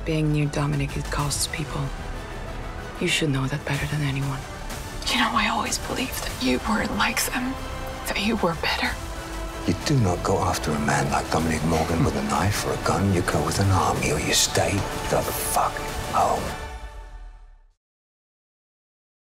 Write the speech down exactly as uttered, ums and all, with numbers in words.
Being near Dominic, it costs people. You should know that better than anyone. You know, I always believed that you weren't like them, that you were better. You do not go after a man like Dominic Morgan with a knife or a gun. You go with an army, or you stay the fuck home.